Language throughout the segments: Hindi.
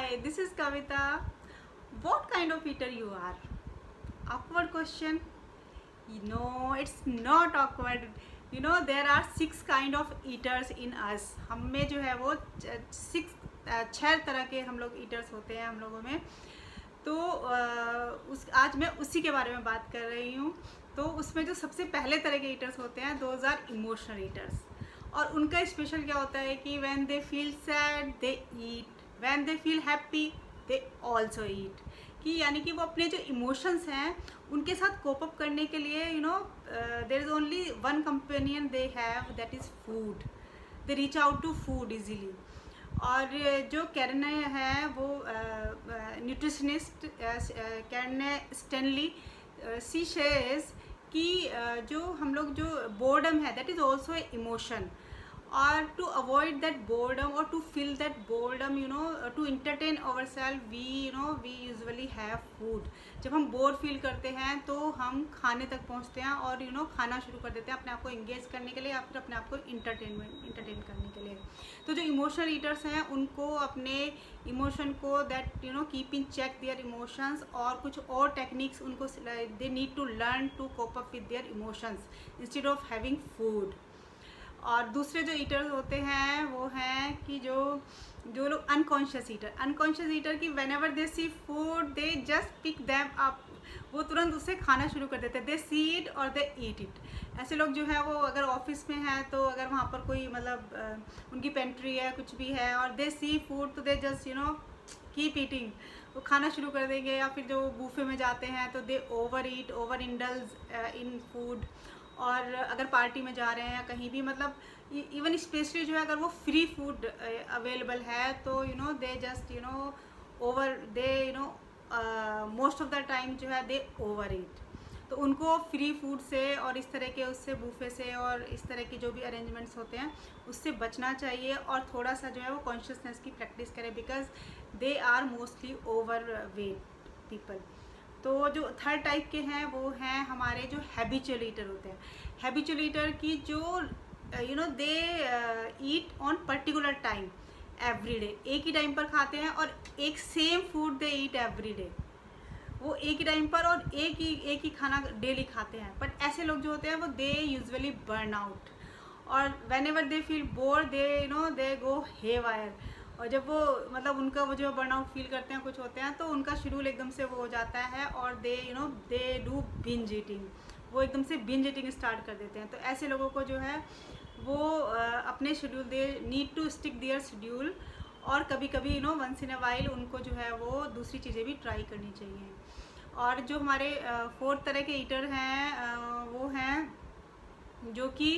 Hi, this is Kavita. What kind of eater you are? Awkward question? No, it's not awkward. There are 6 kind of eaters in us. हम में जो है वो 6 तरह के हम लोग eaters होते हैं हम लोगों में. तो आज मैं उसी के बारे में बात कर रही हूँ. तो उसमें जो सबसे पहले तरह के eaters होते हैं, those are emotional eaters. और उनका स्पेशल क्या होता है कि when they feel sad, they eat. When they feel happy, they also eat. कि यानी कि वो अपने जो इमोशंस हैं उनके साथ कोप अप करने के लिए there is only one companion they have, that is food. They reach out to food easily. और जो कैरन है वो nutritionist Karen Stanley, she says कि जो हम लोग जो बोर्डम है that is also a emotion. और टू अवॉइड दैट बोर्डम और to fill that boredom to entertain our self we usually have food. जब हम बोर फील करते हैं तो हम खाने तक पहुंचते हैं और खाना शुरू कर देते हैं अपने आप को इंगेज करने के लिए या फिर अपने आप को इंटरटेन करने के लिए. तो जो इमोशनल ईटर्स हैं उनको अपने इमोशन को that keep in check their emotions और कुछ और टेक्निक्स उनको they need to learn to cope up with their emotions instead of having food. और दूसरे जो ईटर्स होते हैं वो हैं कि जो लोग अनकॉन्शियस ईटर की whenever they see food they just pick them up. वो तुरंत उससे खाना शुरू कर देते हैं. दे सी इट और दे ईट इट. ऐसे लोग जो है वो अगर ऑफिस में हैं तो अगर वहाँ पर कोई मतलब उनकी पेंट्री है कुछ भी है और दे सी फूड तो दे जस्ट कीप ईटिंग. वो खाना शुरू कर देंगे. या फिर जो बूफे में जाते हैं तो they over eat, over indulge in food. और अगर पार्टी में जा रहे हैं या कहीं भी मतलब इवन स्पेशली जो है अगर वो फ्री फूड अवेलेबल है तो they just over they most of the time जो है दे ओवर ईट. तो उनको फ्री फूड से और इस तरह के उससे बूफे से और इस तरह के जो भी अरेंजमेंट्स होते हैं उससे बचना चाहिए और थोड़ा सा जो है वो कॉन्शियसनेस की प्रैक्टिस करें because they are mostly overweight people. तो जो थर्ड टाइप के हैं वो हैं हमारे जो हैबिचुअल ईटर होते हैं. हैबिचुअल ईटर की जो they eat on particular time every day. एक ही टाइम पर खाते हैं और एक same food they eat every day. वो एक ही टाइम पर और एक ही खाना डेली खाते हैं. बट ऐसे लोग जो होते हैं वो दे यूजुअली बर्न आउट. और whenever they feel bore they go haywire. और जब वो मतलब उनका वो जो बर्नआउट फील करते हैं कुछ होते हैं तो उनका शेड्यूल एकदम से वो हो जाता है और दे डू बिंज ईटिंग. वो एकदम से बिंज ईटिंग स्टार्ट कर देते हैं. तो ऐसे लोगों को जो है वो अपने schedule they need to stick their schedule. और कभी कभी वंस इन अ वाइल उनको जो है वो दूसरी चीज़ें भी ट्राई करनी चाहिए. और जो हमारे 4th तरह के ईटर हैं वो हैं जो कि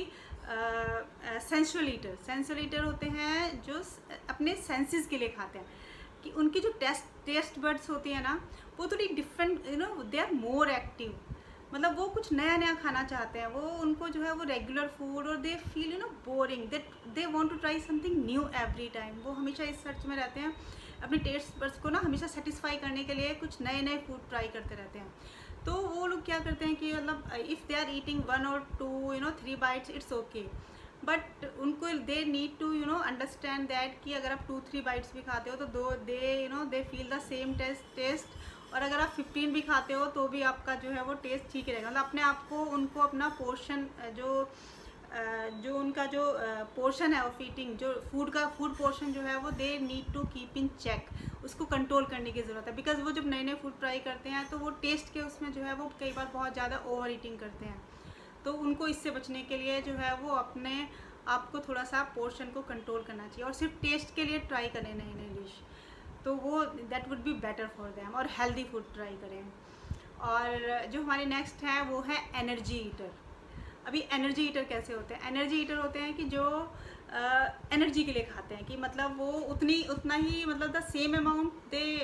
सेंसुअल ईटर होते हैं जो अपने सेंसेस के लिए खाते हैं. कि उनकी जो टेस्ट बर्ड्स होती है ना वो थोड़ी different they are more active. मतलब वो कुछ नया खाना चाहते हैं. वो उनको जो है वो रेगुलर फूड और they feel boring they want to try something new every time. वो हमेशा इस सर्च में रहते हैं अपने टेस्ट बर्ड्स को हमेशा सेटिस्फाई करने के लिए कुछ नए फूड ट्राई करते रहते हैं. तो वो लोग क्या करते हैं कि मतलब if they are eating 1 or 2 3 bites it's okay. But उनको they need to understand that कि अगर आप 2-3 bites भी खाते हो तो they feel the same taste. और अगर आप 15 भी खाते हो तो भी आपका जो है वो टेस्ट ठीक रहेगा. मतलब अपने आप को उनको अपना पोर्शन जो उनका जो पोर्शन है ऑफ ईटिंग जो फूड पोर्शन जो है वो they need to keep in check. उसको कंट्रोल करने की ज़रूरत है बिकॉज वो जब नए फूड ट्राई करते हैं तो वो टेस्ट के उसमें जो है वो कई बार बहुत ज़्यादा ओवर ईटिंग करते हैं. तो उनको इससे बचने के लिए जो है वो अपने आप को थोड़ा सा पोर्शन को कंट्रोल करना चाहिए और सिर्फ टेस्ट के लिए ट्राई करें नई डिश. तो वो that would be better for them. और हेल्दी फूड ट्राई करें. और जो हमारे नेक्स्ट है वो है एनर्जी ईटर. अभी एनर्जी ईटर कैसे होते हैं? एनर्जी ईटर होते हैं कि जो एनर्जी के लिए खाते हैं कि मतलब वो उतना ही मतलब the same amount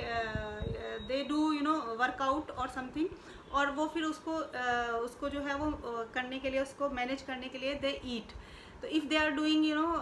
they do workout और समथिंग. और वो फिर उसको जो है वो करने के लिए उसको मैनेज करने के लिए दे ईट. तो if they are doing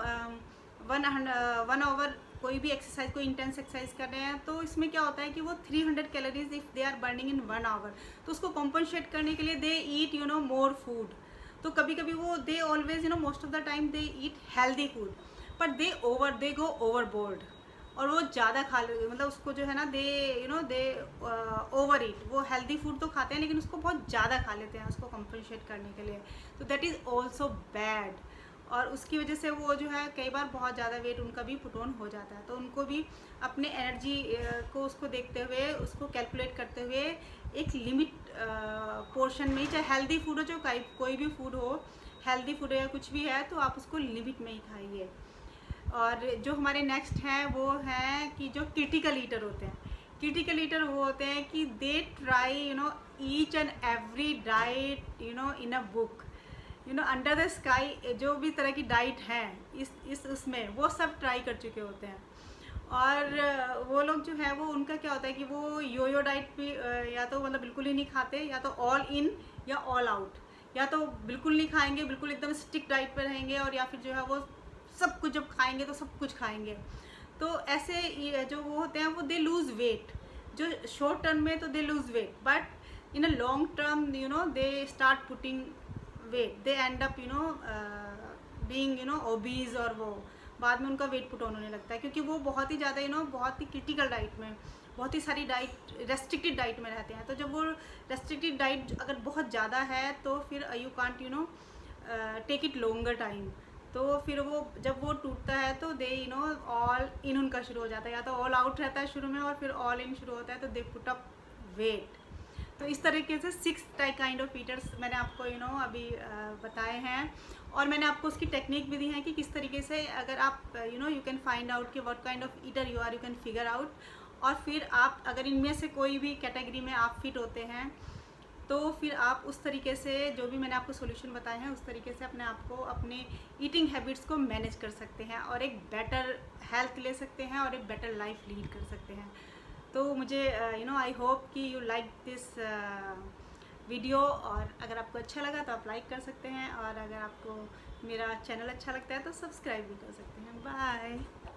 1 hour कोई भी एक्सरसाइज कोई इंटेंस एक्सरसाइज कर रहे हैं तो इसमें क्या होता है कि वो 300 calories if they are burning in 1 hour तो उसको कॉम्पनसेट करने के लिए दे ईट मोर फूड. तो कभी कभी वो they always most of the time they eat healthy food but they go overboard. और वो ज़्यादा खा ले, मतलब उसको जो है ना दे दे ओवर ईट, वो हेल्दी फूड तो खाते हैं लेकिन उसको बहुत ज़्यादा खा लेते हैं उसको कंपनसेट करने के लिए, तो दैट इज़ ऑल्सो बैड। और उसकी वजह से वो जो है कई बार बहुत ज़्यादा वेट उनका भी पुट ऑन हो जाता है। तो उनको भी अपने एनर्जी को उसको देखते हुए, उसको कैलकुलेट करते हुए एक लिमिट पोर्शन में ही, चाहे हेल्दी फूड हो, जो कोई भी फूड हो, हेल्दी फूड या कुछ भी है, तो आप उसको लिमिट में ही खाइए। और जो हमारे नेक्स्ट हैं वो हैं कि जो क्रिटिकल ईटर होते हैं। क्रिटिकल ईटर वो होते हैं कि they try each and every diet in a book, under the sky, जो भी तरह की डाइट है इस उसमें वो सब ट्राई कर चुके होते हैं। और वो लोग जो है वो उनका क्या होता है कि वो यो डाइट भी या तो मतलब बिल्कुल ही नहीं खाते, या तो ऑल इन या ऑल आउट, या तो बिल्कुल नहीं खाएंगे, बिल्कुल एकदम स्टिक डाइट पर रहेंगे, और या फिर जो है वो सब कुछ जब खाएंगे तो सब कुछ खाएंगे। तो ऐसे जो वो होते हैं वो दे लूज़ वेट, जो शॉर्ट टर्म में तो they lose weight, but in a long term they start putting weight, they end up being obese, और वो बाद में उनका वेट पुट ऑन होने लगता है, क्योंकि वो बहुत ही ज़्यादा बहुत ही क्रिटिकल डाइट में, बहुत ही सारी डाइट रेस्ट्रिक्टेड डाइट में रहते हैं। तो जब वो रेस्ट्रिक्टेड डाइट अगर बहुत ज़्यादा है तो फिर you can't take it longer time, तो फिर वो जब वो टूटता है तो दे ऑल इन उनका शुरू हो जाता है, या तो ऑल आउट रहता है शुरू में और फिर ऑल इन शुरू होता है, तो दे पुट अप वेट। तो इस तरीके से 6 काइंड ऑफ ईटर्स मैंने आपको अभी बताए हैं, और मैंने आपको उसकी टेक्निक भी दी है कि किस तरीके से अगर आप यू कैन फाइंड आउट कि what kind of eater you are, you can figure out. और फिर आप अगर इनमें से कोई भी कैटेगरी में आप फिट होते हैं तो फिर आप उस तरीके से जो भी मैंने आपको सॉल्यूशन बताए हैं उस तरीके से अपने आप को, अपने ईटिंग हैबिट्स को मैनेज कर सकते हैं और एक बेटर हेल्थ ले सकते हैं और एक बेटर लाइफ लीड कर सकते हैं। तो मुझे आई होप कि यू लाइक दिस वीडियो, और अगर आपको अच्छा लगा तो आप लाइक कर सकते हैं, और अगर आपको मेरा चैनल अच्छा लगता है तो सब्सक्राइब भी कर सकते हैं। बाय।